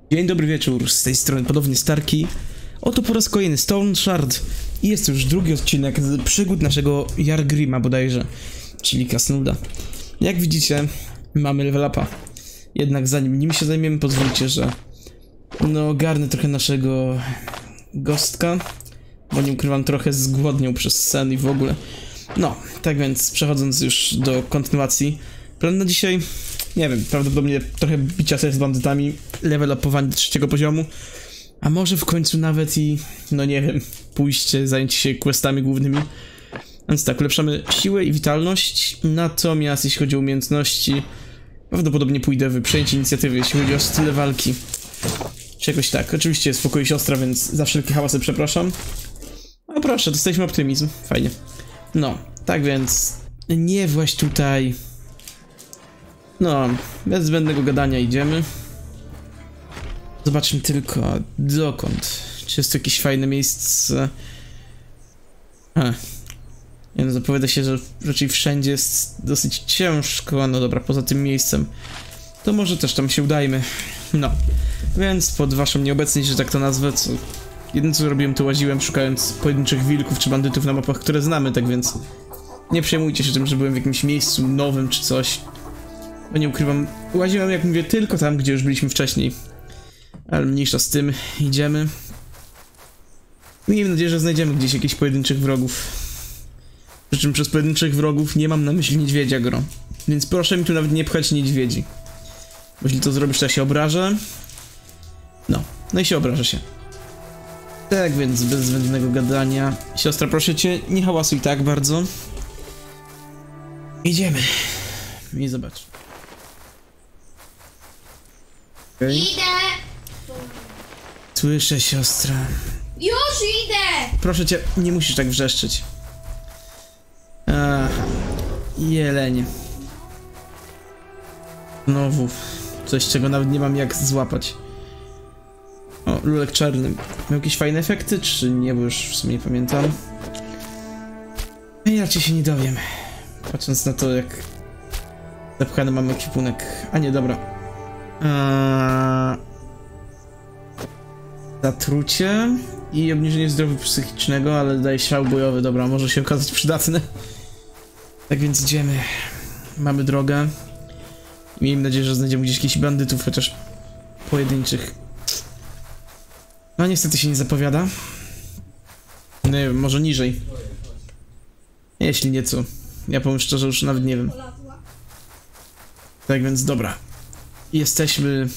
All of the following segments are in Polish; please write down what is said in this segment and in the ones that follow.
Dzień dobry wieczór, z tej strony podobnie Starki. Oto po raz kolejny Stone Shard i jest to już drugi odcinek z przygód naszego Jargrima bodajże, czyli Krasnoluda. Jak widzicie, mamy level upa. Jednak zanim nim się zajmiemy, pozwólcie, że ogarnę trochę naszego Ghostka, bo nie ukrywam, trochę zgłodniał przez sen i w ogóle. Tak więc przechodząc już do kontynuacji, plan na dzisiaj, nie wiem, prawdopodobnie trochę bicia sobie z bandytami, level upowanie do 3 poziomu, a może w końcu nawet i, nie wiem, pójście, zajęcie się questami głównymi. Więc tak, ulepszamy siłę i witalność, natomiast jeśli chodzi o umiejętności, prawdopodobnie pójdę w przejęcie inicjatywy, jeśli chodzi o style walki. Czegoś tak, oczywiście spokojnie siostra, więc za wszelkie hałasy przepraszam. No proszę, dostaliśmy optymizm, fajnie. Tak więc, nie właśnie tutaj. Bez zbędnego gadania idziemy. Zobaczmy tylko, dokąd. Czy jest to jakieś fajne miejsce? Zapowiada się, że raczej wszędzie jest dosyć ciężko. No dobra, poza tym miejscem to może też tam się udajmy. Więc pod waszą nieobecność, że tak to nazwę, jedyne co robiłem, to łaziłem szukając pojedynczych wilków czy bandytów na mapach, które znamy, tak więc nie przejmujcie się tym, że byłem w jakimś miejscu nowym czy coś. Bo nie ukrywam, łaziłem, jak mówię, tylko tam, gdzie już byliśmy wcześniej. Ale mniejsza z tym, idziemy. Miejmy nadzieję, że znajdziemy gdzieś jakichś pojedynczych wrogów. Przy czym przez pojedynczych wrogów nie mam na myśli niedźwiedzia, gro. Więc proszę mi tu nawet nie pchać niedźwiedzi. Bo jeśli to zrobisz, to ja się obrażę. No i się obrażę się. Tak więc, bez zbędnego gadania. Siostra, proszę cię, nie hałasuj tak bardzo. Idziemy. I zobacz. Okay. Idę! Słyszę, siostra. Już idę! Proszę cię, nie musisz tak wrzeszczeć. Jelenie. Znowu. Coś, czego nawet nie mam jak złapać. O, lulek czarny. Miał jakieś fajne efekty, czy nie? Bo już w sumie nie pamiętam. I raczej się nie dowiem. Patrząc na to, jak zapchany mamy ekwipunek. A nie, dobra. Zatrucie i obniżenie zdrowia psychicznego, ale daje szał bojowy. Dobra, może się okazać przydatne. Tak więc idziemy. Mamy drogę. Miejmy nadzieję, że znajdziemy gdzieś jakichś bandytów, chociaż pojedynczych. Niestety się nie zapowiada. Nie wiem, może niżej. Jeśli nieco. Ja powiem szczerze, już nawet nie wiem. Tak więc dobra. Jesteśmy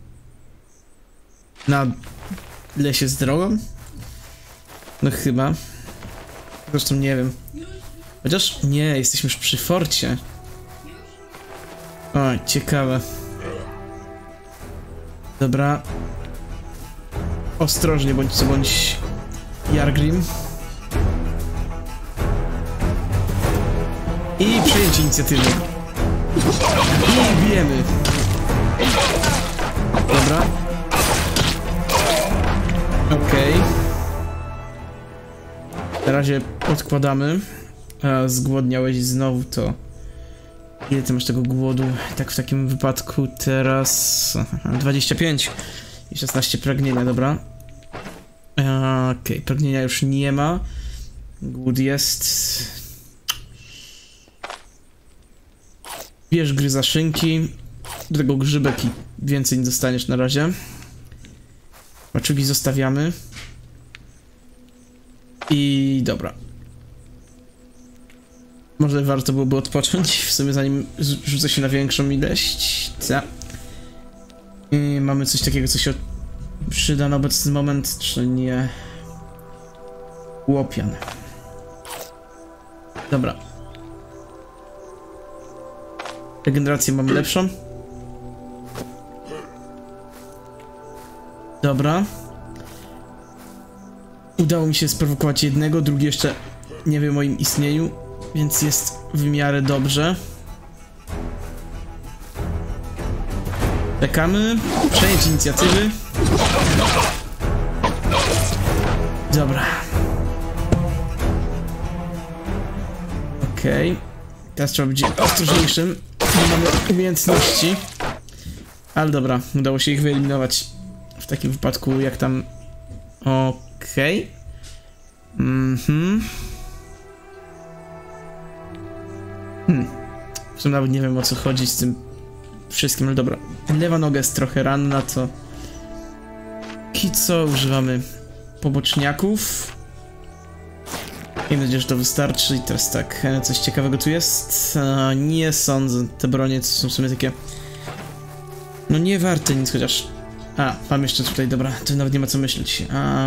na lesie z drogą? Chyba. Zresztą nie wiem. Chociaż nie, jesteśmy już przy forcie. O, ciekawe. Dobra. Ostrożnie bądź co bądź, Jargrim. I przejęcie inicjatywy. I bijemy. Dobra. Okej. Na razie odkładamy. Zgłodniałeś znowu, to ile ty masz tego głodu? Tak, w takim wypadku teraz 25 i 16 pragnienia, dobra. Okej, pragnienia już nie ma. Głód jest. Bierz gryza szynki. Do tego grzybek i więcej nie dostaniesz na razie. Maczugi zostawiamy. I dobra. Może warto byłoby odpocząć w sumie, zanim rzucę się na większą ilość. I mamy coś takiego, co się przyda na obecny moment, czy nie? Łopian. Dobra. Regenerację mamy lepszą. Dobra. Udało mi się sprowokować jednego, drugi jeszcze nie wie o moim istnieniu, więc jest w miarę dobrze. Czekamy. Przejąć inicjatywy. Dobra. Okej. Teraz trzeba być ostrożniejszym. Nie mamy umiejętności. Ale dobra, udało się ich wyeliminować. W takim wypadku jak tam... Okej. W sumie nawet nie wiem, o co chodzi z tym wszystkim, ale dobra. Lewa noga jest trochę ranna, to... I co? Używamy poboczniaków. Mam nadzieję, że to wystarczy. I teraz tak, coś ciekawego tu jest? Nie sądzę. Te bronie to są w sumie takie... No nie warte nic, chociaż... mam jeszcze tutaj, dobra, to nawet nie ma co myśleć.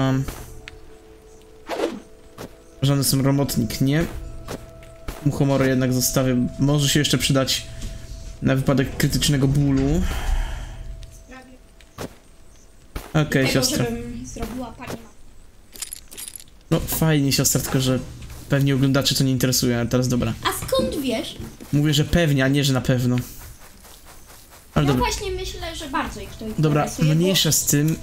Żadne są robotnik, nie? Muchomory jednak zostawię. Może się jeszcze przydać na wypadek krytycznego bólu. Okej, siostra. Zrobiła pani. No fajnie, siostra, tylko że pewnie oglądaczy to nie interesuje, ale teraz dobra. A skąd wiesz? Mówię, że pewnie, a nie, że na pewno. Ale Ja dobra. właśnie myślę, że bardzo ich to Dobra, interesuje. mniejsza z tym.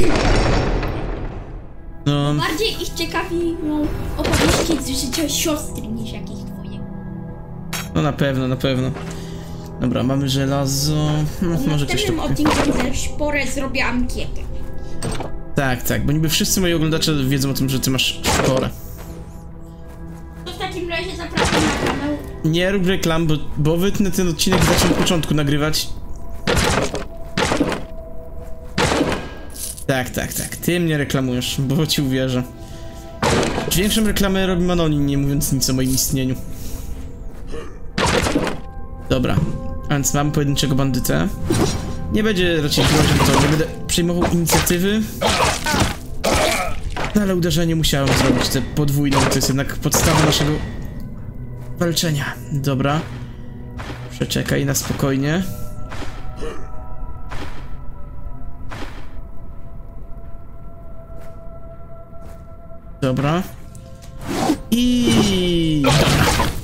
No, Bardziej ich ciekawią opowieści z życia siostry niż jakich twoje. no na pewno, na pewno. Dobra, mamy żelazo. No, W może coś następnym tu... odcinku za szporę zrobię ankietę. Tak, bo niby wszyscy moi oglądacze wiedzą o tym, że ty masz szporę. To w takim razie zapraszam na kanał. Nie rób reklam, bo wytnę ten odcinek i zacznę od początku nagrywać. Tak. Ty mnie reklamujesz, bo ci uwierzę. Większą reklamę robi Manonin, nie mówiąc nic o moim istnieniu. Dobra, a więc mamy pojedynczego bandytę. Nie będzie raczej groził to, nie będę przejmował inicjatywy. No ale uderzenie musiałem zrobić, te podwójne, to jest jednak podstawa naszego walczenia. Dobra. Przeczekaj na spokojnie. Dobra. I... Dobra.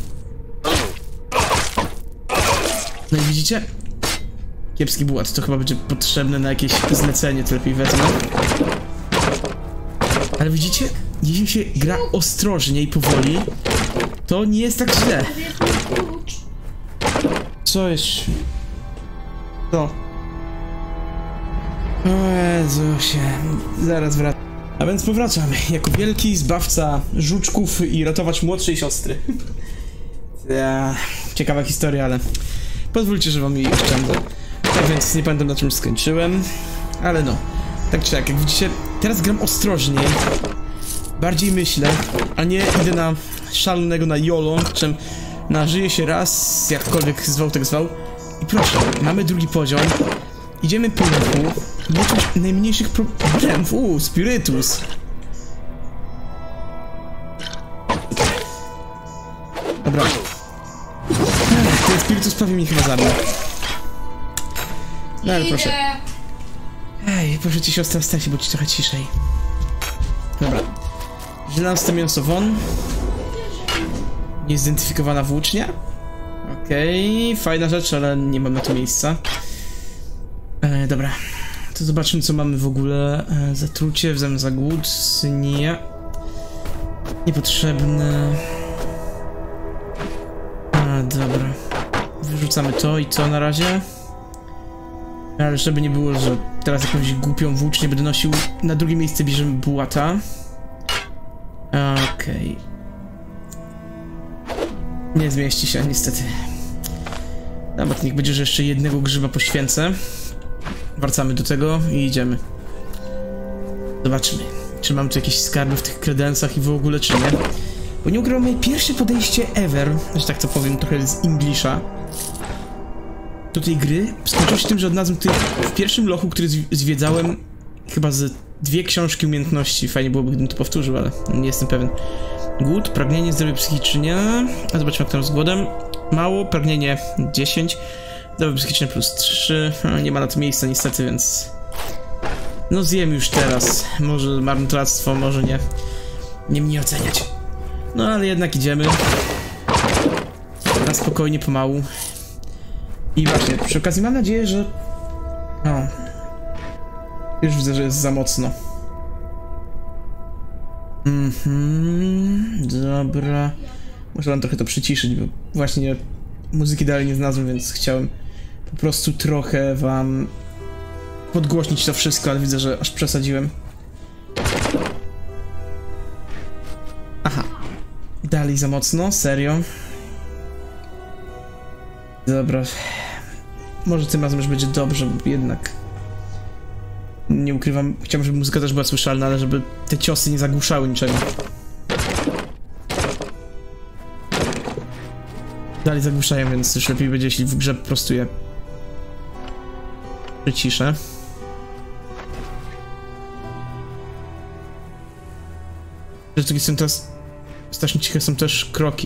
No i widzicie? Kiepski bułat, to chyba będzie potrzebne na jakieś zlecenie, to lepiej wezmę. Ale widzicie? Jeśli się gra ostrożnie i powoli, to nie jest tak źle. Co jest? Co? O Jezusie, zaraz wracam. A więc powracamy, jako wielki zbawca żuczków i ratowacz młodszej siostry. Ciekawa historia, ale pozwólcie, że wam jej oszczędzę. Tak więc nie pamiętam, na czym skończyłem, ale no, tak czy tak, jak widzicie, teraz gram ostrożniej, bardziej myślę, a nie idę na szalonego, na YOLO, czym nażyje się raz, jakkolwiek zwał tak zwał. I proszę, mamy drugi poziom, idziemy po ruchu, nie czuć najmniejszych problemów. Spirytus. Dobra. Ten spirytus prawie mi chyba zabił. No ale proszę. Ej, proszę cię, siostra, stań się, bądź trochę ciszej. Dobra. Żelaste mięso won. Niezidentyfikowana włócznia. Okej, fajna rzecz, ale nie mam na to miejsca. Dobra. To zobaczmy, co mamy w ogóle. Zatrucie, w zamian za głód. Nie. Niepotrzebne. Dobra. Wyrzucamy to i co na razie? Ale żeby nie było, że teraz jakąś głupią włócznię będę nosił. Na drugie miejsce bierzemy bułata. Okej. Nie zmieści się, niestety. Dobra, niech będzie, że jeszcze jednego grzyba poświęcę. Wracamy do tego i idziemy. Zobaczmy, czy mam tu jakieś skarby w tych kredensach i w ogóle, czy nie. Bo nie ugrałem moje pierwsze podejście ever, że tak to powiem, trochę z Englisha, do tej gry. Skończyło się tym, że odnalazłem tutaj w pierwszym lochu, który zwiedzałem, chyba z 2 książki umiejętności. Fajnie byłoby, gdybym to powtórzył, ale nie jestem pewien. Głód, pragnienie, zdrowie psychicznie. A zobaczmy, jak tam z głodem. Mało, pragnienie 10. Zdrowie psychiczne plus 3. Nie ma na to miejsca niestety, więc... No zjem już teraz. Może marnotrawstwo, może nie. Nie mnie oceniać. No ale jednak idziemy. Na spokojnie, pomału. I właśnie, przy okazji mam nadzieję, że... O. Już widzę, że jest za mocno. Dobra. Muszę wam trochę to przyciszyć, bo właśnie muzyki dalej nie znalazłem, więc chciałem po prostu trochę wam podgłośnić to wszystko, ale widzę, że aż przesadziłem. Aha. Dalej za mocno, serio. Dobra. Może tym razem już będzie dobrze, bo jednak... Nie ukrywam, chciałbym, żeby muzyka też była słyszalna, ale żeby te ciosy nie zagłuszały niczego. Dalej zagłuszają, więc już lepiej będzie, jeśli w grze po prostu je przyciszę. Że takie są teraz... Strasznie ciche są też kroki.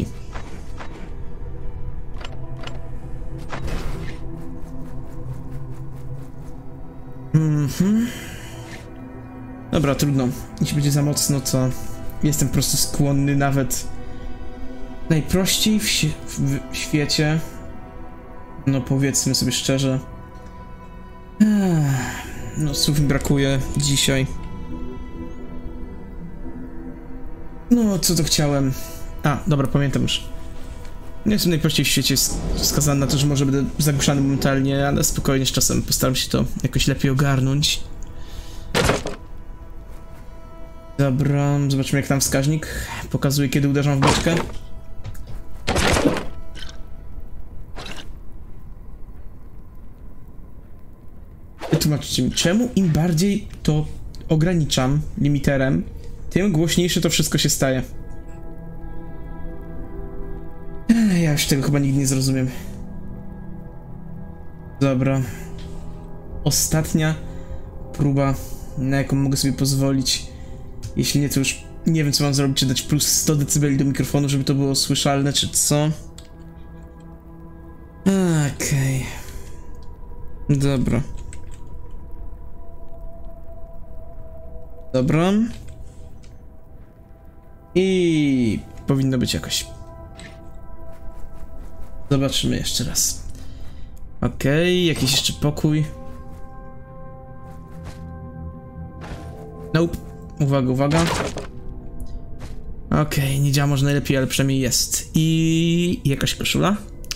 Dobra, trudno. Jeśli będzie za mocno, to jestem po prostu skłonny nawet najprościej w świecie. No powiedzmy sobie szczerze. No słów mi brakuje dzisiaj. No co to chciałem? A, dobra, pamiętam już. Nie jestem najprościej w świecie skazany na to, że może będę zagłuszany momentalnie, ale spokojnie z czasem postaram się to jakoś lepiej ogarnąć. Dobra, zobaczmy jak tam wskaźnik pokazuje, kiedy uderzam w beczkę. Wytłumaczcie mi, czemu im bardziej to ograniczam limiterem, tym głośniejsze to wszystko się staje. Ja już tego chyba nigdy nie zrozumiem. Dobra. Ostatnia próba, na jaką mogę sobie pozwolić. Jeśli nie, to już nie wiem co mam zrobić, czy dać plus 100 dB do mikrofonu, żeby to było słyszalne, czy co? Okej. Dobra. Dobra. I powinno być jakoś. Zobaczymy jeszcze raz. Okej, jakiś jeszcze pokój. Nope. Uwaga, uwaga. Okej, nie działa może najlepiej, ale przynajmniej jest. I jakaś koszula?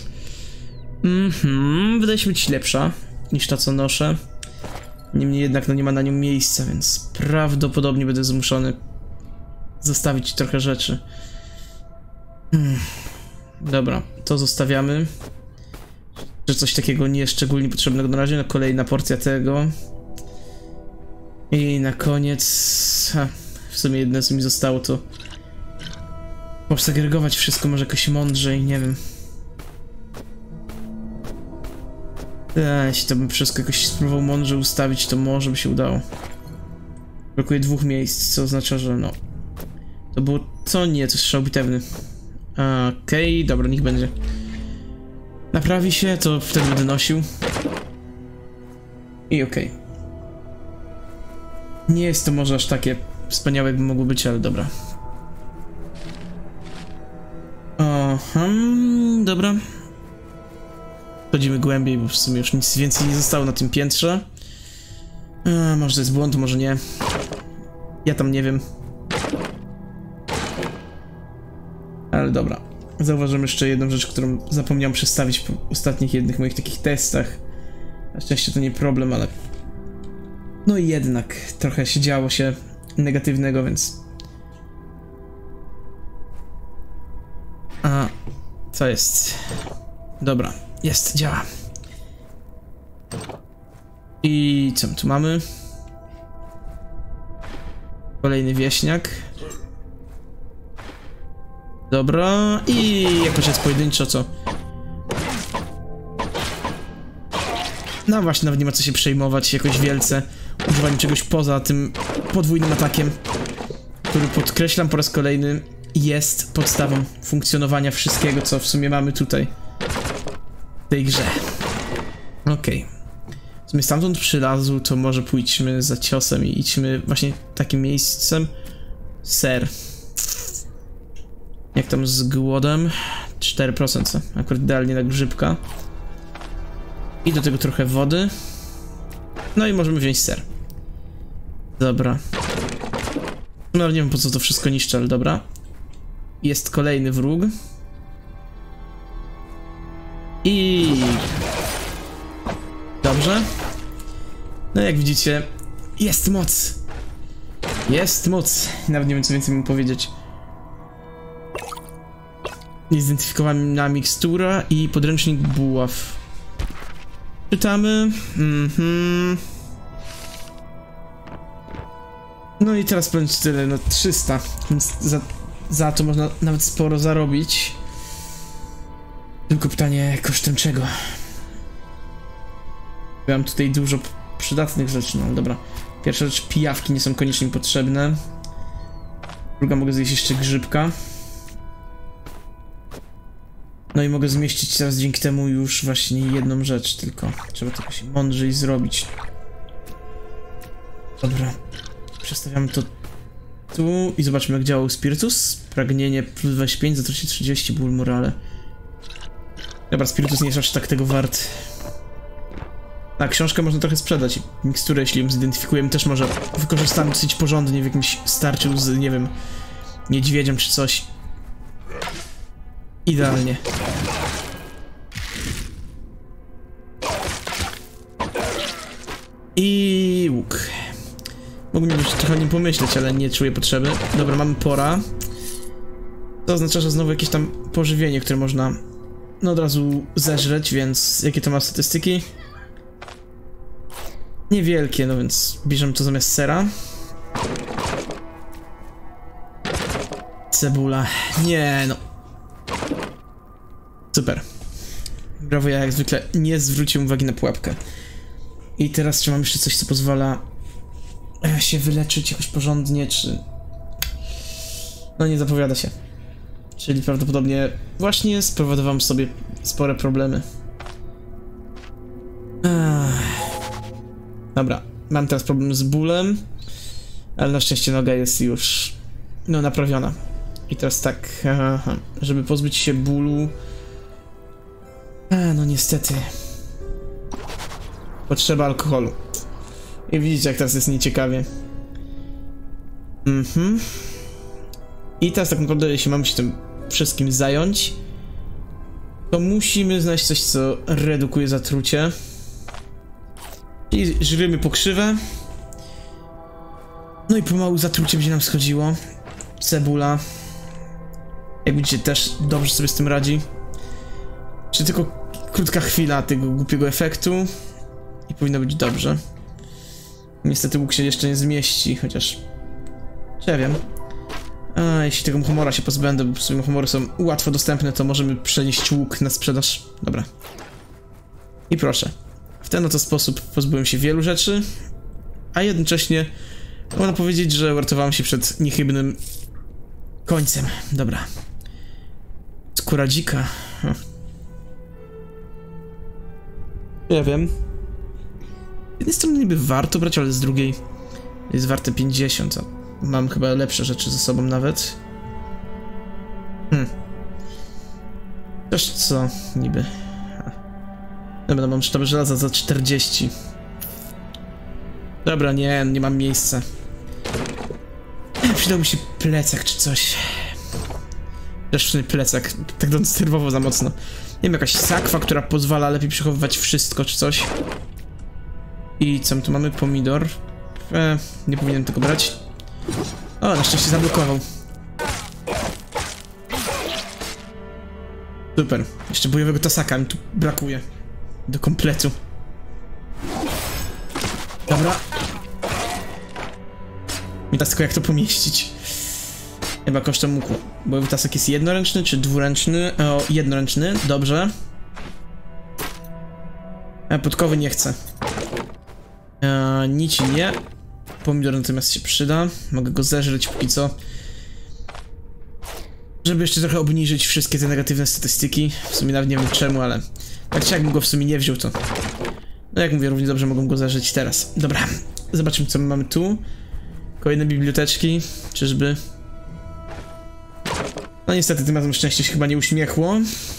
Wydaje się być lepsza niż ta, co noszę. Niemniej jednak no nie ma na nią miejsca, więc prawdopodobnie będę zmuszony zostawić trochę rzeczy. Dobra, to zostawiamy. Że coś takiego nie jest szczególnie potrzebnego na razie. No kolejna porcja tego. I na koniec... w sumie jedno co mi zostało to... posegregować wszystko może jakoś mądrzej, nie wiem. Jeśli to bym wszystko jakoś spróbował mądrze ustawić, to może by się udało. Brakuje 2 miejsc, co oznacza, że no... To było... co? Nie, to jest strzał bitewny. Okej, dobra, niech będzie. Naprawi się, to wtedy będę nosił. I okej. Nie jest to może aż takie wspaniałe, jakby mogło być, ale dobra. Dobra. Chodzimy głębiej, bo w sumie już nic więcej nie zostało na tym piętrze. Może to jest błąd, może nie. Ja tam nie wiem. Ale dobra. Zauważyłem jeszcze jedną rzecz, którą zapomniałem przedstawić po ostatnich jednych moich takich testach. Na szczęście to nie problem, ale... no i jednak trochę się działo się negatywnego, więc... co jest? Dobra, jest, działa. I co my tu mamy? Kolejny wieśniak. Dobra, i jakoś jest pojedynczo, co? No właśnie, nawet nie ma co się przejmować jakoś wielce używaniem czegoś poza tym podwójnym atakiem, który, podkreślam po raz kolejny, jest podstawą funkcjonowania wszystkiego, co w sumie mamy tutaj w tej grze. Okej. W sumie stamtąd przylazł, to może pójdźmy za ciosem i idźmy właśnie takim miejscem. Ser. Jak tam z głodem? 4%, co? Akurat idealnie na grzybka. I do tego trochę wody. No i możemy wziąć ser. Dobra. No nie wiem po co to wszystko niszczę, ale dobra. Jest kolejny wróg. I... dobrze. No jak widzicie, jest moc. Jest moc. Nawet nie wiem, co więcej mu powiedzieć. Niezidentyfikowana mikstura i podręcznik buław. Czytamy. No i teraz będzie tyle, no 300. Więc za to można nawet sporo zarobić. Tylko pytanie, kosztem czego? Mam tutaj dużo przydatnych rzeczy, no dobra. Pierwsza rzecz, pijawki nie są koniecznie potrzebne. Druga, mogę zjeść jeszcze grzybka. No i mogę zmieścić teraz dzięki temu już właśnie jedną rzecz tylko. Trzeba to jakoś mądrzej zrobić. Dobra. Przestawiamy to tu i zobaczmy, jak działał Spirytus. Pragnienie plus 25, zatrucie 30, ból morale. Dobra, Spirytus nie jest aż tak tego wart. A książkę można trochę sprzedać. Miksturę, jeśli ją zidentyfikujemy, też może wykorzystamy dosyć porządnie w jakimś starciu z, nie wiem, niedźwiedziem czy coś. Idealnie. I łuk. Mógłbym już trochę o nim pomyśleć, ale nie czuję potrzeby. Dobra, mamy pora. To oznacza, że znowu jakieś tam pożywienie, które można no od razu zeżreć, więc jakie to ma statystyki? Niewielkie, no więc bierzemy to zamiast sera. Cebula. Nie, no. Super. Brawo, ja jak zwykle nie zwróciłem uwagi na pułapkę. I teraz czy mam jeszcze coś, co pozwala się wyleczyć jakoś porządnie, czy... No nie zapowiada się. Czyli prawdopodobnie właśnie sprowadzam sobie spore problemy. Dobra, mam teraz problem z bólem, ale na szczęście noga jest już no naprawiona. I teraz tak, żeby pozbyć się bólu... no niestety. Potrzeba alkoholu. I widzicie, jak teraz jest nieciekawie. I teraz tak naprawdę, jeśli mamy się tym wszystkim zająć, to musimy znaleźć coś, co redukuje zatrucie. I żrymy pokrzywę. No i pomału zatrucie będzie nam schodziło. Cebula. Jak widzicie, też dobrze sobie z tym radzi. Czy tylko krótka chwila tego głupiego efektu i powinno być dobrze. Niestety łuk się jeszcze nie zmieści, chociaż... ja wiem. A jeśli tego muchomora się pozbędę, bo w sumie muchomory są łatwo dostępne, to możemy przenieść łuk na sprzedaż. Dobra. I proszę. W ten oto sposób pozbyłem się wielu rzeczy, a jednocześnie można powiedzieć, że uratowałem się przed niechybnym końcem. Dobra. Skóra dzika. Ja wiem. Z jednej strony niby warto brać, ale z drugiej jest warte 50, a mam chyba lepsze rzeczy ze sobą nawet. Też co niby. Dobra, mam sztabę żelaza za 40. Dobra, nie mam miejsca. Przydałby się plecak czy coś. Też w sumie plecak, tak nerwowo za mocno. Nie wiem, jakaś sakwa, która pozwala lepiej przechowywać wszystko czy coś. I co my tu mamy? Pomidor. Nie powinienem tego brać. O, na szczęście zablokował. Super. Jeszcze bojowego tasaka mi tu brakuje. Do kompletu. Dobra. I teraz tylko jak to pomieścić. Chyba kosztem łuku. Bojowy tasek jest jednoręczny czy dwuręczny? O, jednoręczny. Dobrze. Podkowy nie chcę. Nici nie. Pomidor natomiast się przyda. Mogę go zeżreć póki co. Żeby jeszcze trochę obniżyć wszystkie te negatywne statystyki. W sumie nawet nie wiem czemu, ale... tak czy jakbym go w sumie nie wziął, to... no jak mówię, równie dobrze mogą go zeżreć teraz. Dobra. Zobaczymy, co my mamy tu. Kolejne biblioteczki. Czyżby... no niestety tym razem szczęście się chyba nie uśmiechło.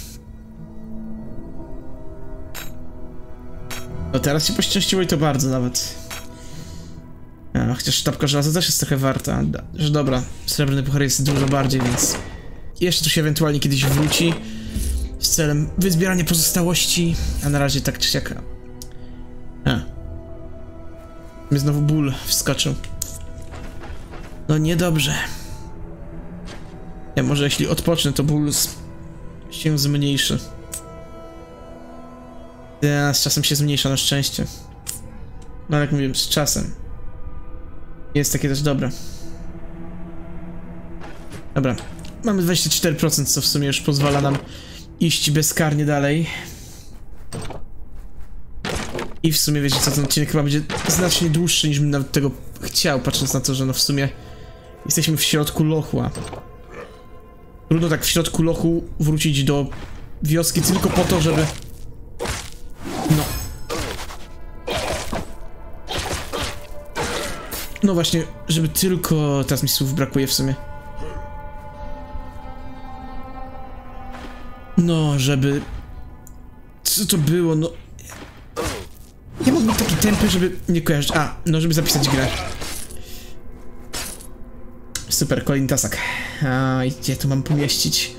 No teraz się poszczęściło i to bardzo nawet. Chociaż sztabka żelaza też jest trochę warta. Że dobra, srebrny puchar jest dużo bardziej, więc... jeszcze tu się ewentualnie kiedyś wróci. Z celem wyzbierania pozostałości. A na razie tak czy siak... Mnie znowu ból wskoczył. No niedobrze. Ja może jeśli odpocznę, to ból się zmniejszy. Ja, z czasem się zmniejsza na szczęście. No jak mówię, z czasem. Jest takie też dobre. Dobra. Mamy 24%, co w sumie już pozwala nam iść bezkarnie dalej. I w sumie wiecie co, ten odcinek chyba będzie znacznie dłuższy niż bym nawet tego chciał, patrząc na to, że no w sumie jesteśmy w środku lochu, a trudno tak w środku lochu wrócić do wioski tylko po to, żeby... No. No właśnie, żeby tylko... Teraz mi słów brakuje w sumie. No, żeby... Co to było, no... Ja mógł być taki tępy, żeby nie kojarzyć... A, no żeby zapisać grę. Super, kolejny tasak. A, gdzie to mam pomieścić?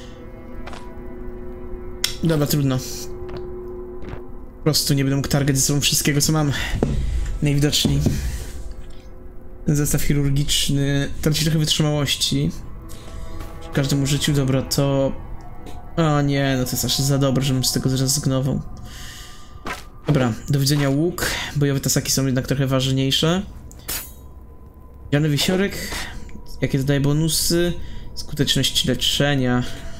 Dobra, trudno. Po prostu nie będę mógł targać ze sobą wszystkiego, co mam. Najwidoczniej. Zestaw chirurgiczny... Traci trochę wytrzymałości. Przy każdym użyciu, dobra, to... O nie, no to jest aż za dobre, żebym z tego zrezygnował. Dobra, do widzenia łuk. Bojowe tasaki są jednak trochę ważniejsze. Zielony wisiorek. Jakie dodaje bonusy? Skuteczność leczenia.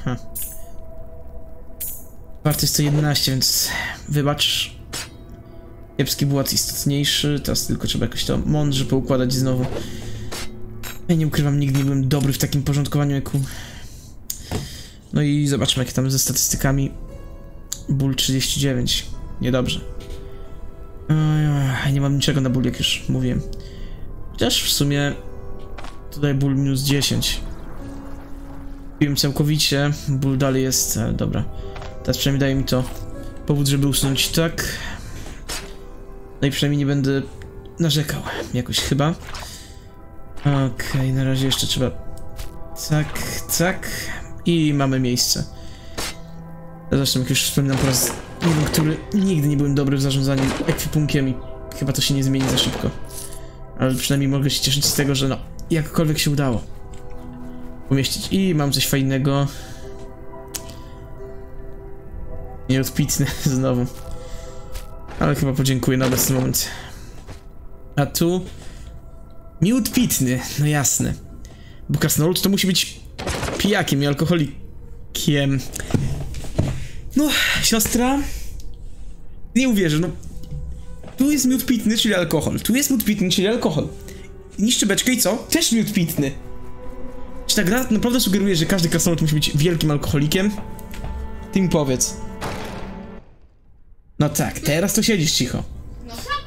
Wartość 111, więc wybacz. Kiepski błat istotniejszy. Teraz tylko trzeba jakoś to mądrze poukładać znowu. Ja nie ukrywam, nigdy nie byłem dobry w takim porządkowaniu jak... No i zobaczmy jakie tam ze statystykami. Ból 39. Niedobrze. Nie mam niczego na ból, jak już mówiłem. Chociaż w sumie... Tutaj ból minus 10. Piłem całkowicie. Ból dalej jest... Ale dobra. Teraz przynajmniej daje mi to powód, żeby usunąć tak. No i przynajmniej nie będę narzekał. Jakoś chyba. Okej, na razie jeszcze trzeba... Tak, tak. I mamy miejsce. Zresztą jak już wspominam po raz nie wiem, który nigdy nie byłem dobry w zarządzaniu ekwipunkiem i chyba to się nie zmieni za szybko. Ale przynajmniej mogę się cieszyć z tego, że no, jakkolwiek się udało pomieścić. I mam coś fajnego. Nieodpitny znowu. Ale chyba podziękuję na obecny moment. A tu... Miód pitny, no jasne. Bo krasnolud to musi być pijakiem i alkoholikiem. No, siostra... Nie uwierzę, no... Tu jest miód pitny, czyli alkohol. Tu jest miód pitny, czyli alkohol. Niszczy beczkę i co? Też miód pitny. Czy ta gra naprawdę sugeruje, że każdy krasnolud musi być wielkim alkoholikiem? Ty mi powiedz. No tak, teraz to siedzisz cicho. No tak.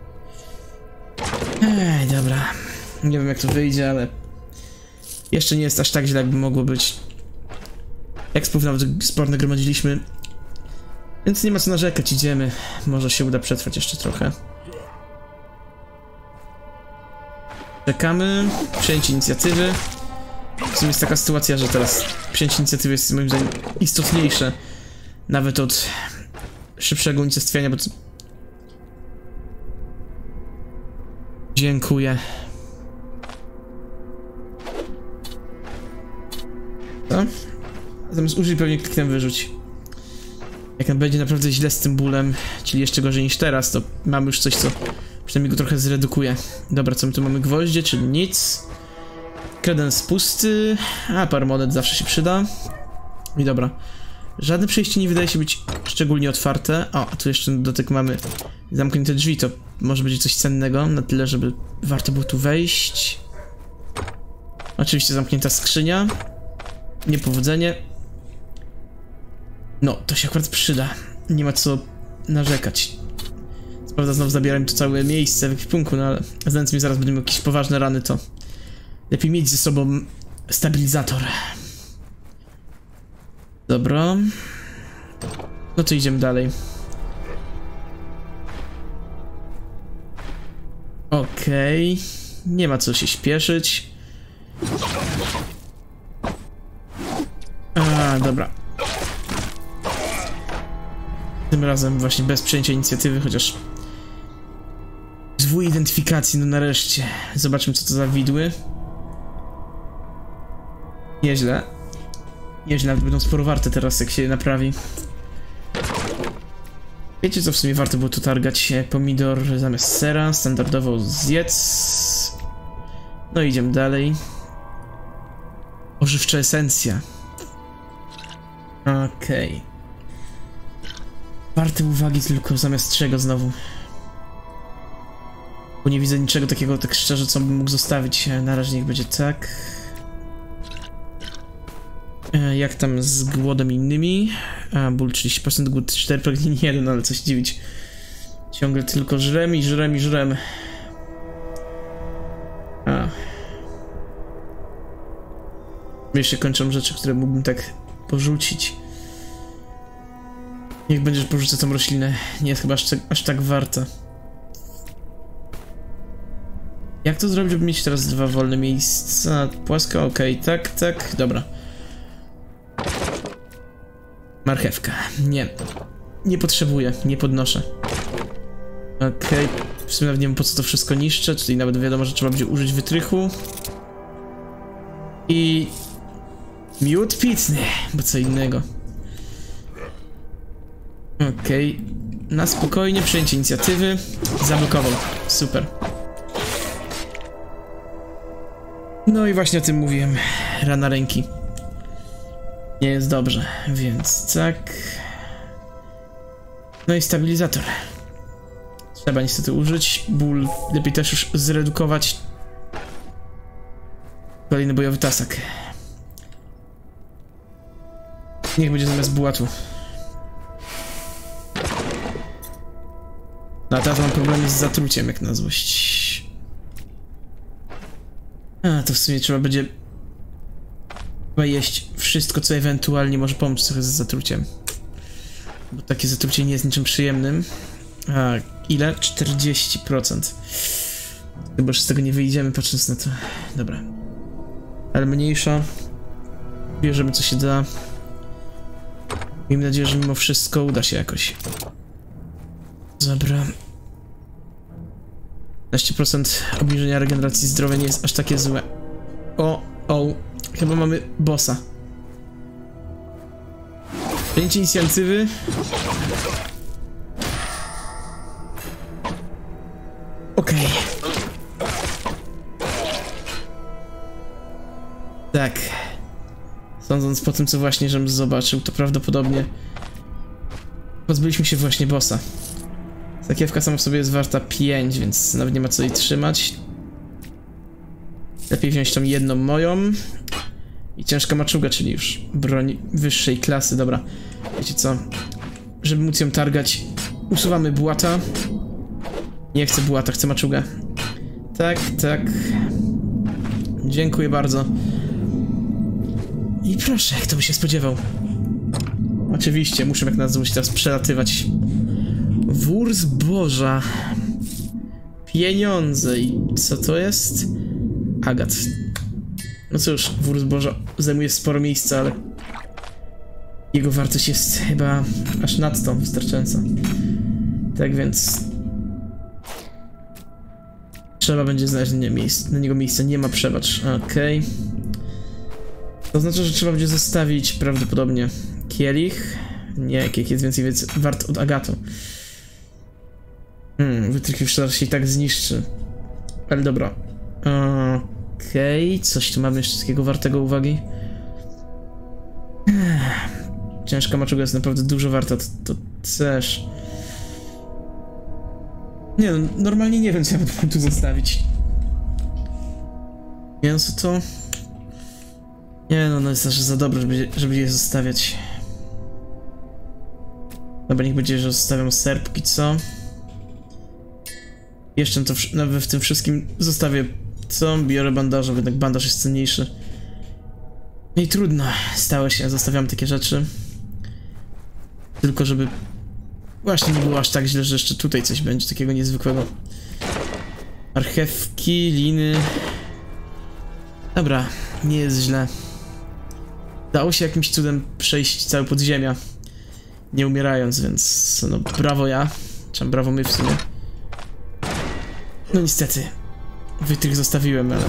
Ej, dobra. Nie wiem jak to wyjdzie, ale... Jeszcze nie jest aż tak źle, jakby mogło być. Ekspów nawet sporo nagromadziliśmy. Więc nie ma co narzekać, idziemy. Może się uda przetrwać jeszcze trochę. Czekamy. Przyjęcie inicjatywy. W sumie jest taka sytuacja, że teraz przyjęcie inicjatywy jest moim zdaniem istotniejsze. Nawet od szybszego unicestwienia, bo... Dziękuję. Co? Zamiast użyć pewnie kliknę wyrzuć. Jak nam będzie naprawdę źle z tym bólem, czyli jeszcze gorzej niż teraz, to mamy już coś, co przynajmniej go trochę zredukuje. Dobra, co my tu mamy? Gwoździe, czyli nic. Kredens pusty, a parę monet zawsze się przyda. I dobra. Żadne przejście nie wydaje się być szczególnie otwarte. O, a tu jeszcze dotyk mamy zamknięte drzwi, to może będzie coś cennego, na tyle, żeby warto było tu wejść. Oczywiście zamknięta skrzynia. Niepowodzenie. No, to się akurat przyda. Nie ma co narzekać. Co prawda znowu zabiera mi to całe miejsce w ekwipunku, no ale znając mi zaraz będę miał jakieś poważne rany, to lepiej mieć ze sobą stabilizator. Dobra. No to idziemy dalej. Okej. Nie ma co się śpieszyć. A, dobra. Tym razem właśnie bez przejęcia inicjatywy, chociaż Zwój identyfikacji, no nareszcie. Zobaczmy, co to za widły. Nieźle. Nieźle, nawet będą sporo warte teraz, jak się je naprawi. Wiecie, co w sumie warto było tu targać? Pomidor zamiast sera, standardowo zjedz. No i idziemy dalej. Ożywcza esencja. Okej. Warte uwagi tylko zamiast czego znowu? Bo nie widzę niczego takiego, tak szczerze, co bym mógł zostawić. Na razie niech będzie tak. Jak tam z głodem innymi? A, ból 30%, głód 4, pragnienie 1, ale coś dziwić. Ciągle tylko żrem i żrem i żrem. A. Jeszcze kończą rzeczy, które mógłbym tak porzucić. Niech będzie, że porzucę tą roślinę. Nie jest chyba aż tak warta. Jak to zrobić, żeby mieć teraz 2 wolne miejsca? Płaska, okej, tak, dobra. Marchewka. Nie. Nie potrzebuję, nie podnoszę. Okej. W sumie nawet nie wiem, po co to wszystko niszczę, czyli nawet wiadomo, że trzeba będzie użyć wytrychu. I... miód pitny, bo co innego. Okej. Na spokojnie, przejęcie inicjatywy. Zablokował. Super. No i właśnie o tym mówiłem. Rana ręki. Nie jest dobrze, więc tak. No i stabilizator. Trzeba niestety użyć. Ból lepiej też już zredukować. Kolejny bojowy tasak. Niech będzie zamiast bułatu. No a teraz mam problemy z zatruciem, jak na złość. A, to w sumie trzeba będzie chyba jeść wszystko, co ewentualnie może pomóc trochę z zatruciem. Bo takie zatrucie nie jest niczym przyjemnym. A, ile? 40%. Chyba, że z tego nie wyjdziemy, patrząc na to. Dobra. Ale mniejsza. Bierzemy, co się da. Miejmy nadzieję, że mimo wszystko uda się jakoś. Dobra. 15% obniżenia regeneracji zdrowia nie jest aż takie złe. O. Chyba mamy bossa. Przejęcie inicjatywy. Okej. Tak. Sądząc po tym, co właśnie żem zobaczył, to prawdopodobnie pozbyliśmy się właśnie bossa. Sakiewka sama w sobie jest warta 5, więc nawet nie ma co jej trzymać. Lepiej wziąć tą jedną moją. I ciężka maczuga, czyli już broń wyższej klasy. Dobra, wiecie co? Żeby móc ją targać, usuwamy bułata. Nie chcę bułata, chcę maczugę. Tak. Dziękuję bardzo. I proszę, kto by się spodziewał. Oczywiście, muszę jak na złość teraz przelatywać. Wór zboża. Pieniądze. I co to jest? Agat. No cóż, wór zboża zajmuje sporo miejsca, ale jego wartość jest chyba aż nadto wystarczająca. Tak więc trzeba będzie znaleźć na niego miejsce. Nie ma przebacz. Okej. To znaczy, że trzeba będzie zostawić prawdopodobnie kielich. Nie, kielich jest więcej wart od agatu. Wytrych już zaraz się i tak zniszczy. Ale dobra. Okej, coś tu mamy jeszcze takiego wartego uwagi. Ciężka maczuga jest naprawdę dużo warta, to też. Nie no, normalnie nie wiem, co ja bym tu zostawić. Mięso to... Nie no, jest aż za dobre, żeby je zostawiać. Dobra, niech będzie, że zostawiam ser póki co. Jeszcze to w tym wszystkim zostawię co? Biorę bandaże, bo jednak bandaż jest cenniejszy. No i trudno, stało się, zostawiam takie rzeczy. Tylko żeby właśnie nie było aż tak źle, że jeszcze tutaj coś będzie takiego niezwykłego. Marchewki, liny. Dobra, nie jest źle. Dało się jakimś cudem przejść całe podziemia, nie umierając, więc no brawo ja. Czy brawo my w sumie. No niestety. Wytrych zostawiłem, ale...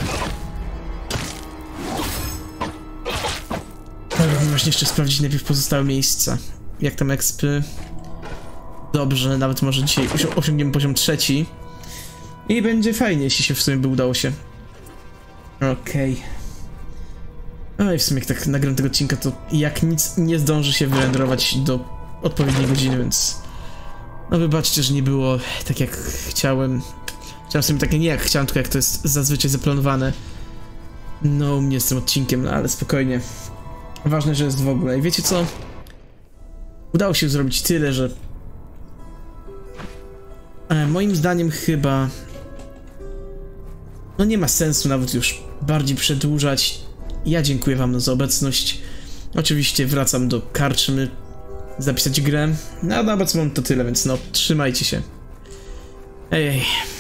Właśnie jeszcze sprawdzić najpierw pozostałe miejsca. Jak tam expy? Dobrze, nawet może dzisiaj osiągniemy poziom 3. I będzie fajnie, jeśli się w sumie by udało się. Okej. No i w sumie jak tak nagram tego odcinka, to jak nic nie zdąży się wyrenderować do odpowiedniej godziny, więc... No wybaczcie, że nie było tak jak chciałem. Chciałem sobie takie nie jak chciałem, tylko jak to jest zazwyczaj zaplanowane. No u mnie z tym odcinkiem, no ale spokojnie. Ważne, że jest w ogóle. I wiecie co? Udało się zrobić tyle, że... moim zdaniem chyba... No nie ma sensu nawet już bardziej przedłużać. Ja dziękuję wam za obecność. Oczywiście wracam do karczmy zapisać grę. No na obecność mam to tyle, więc no trzymajcie się. Ej.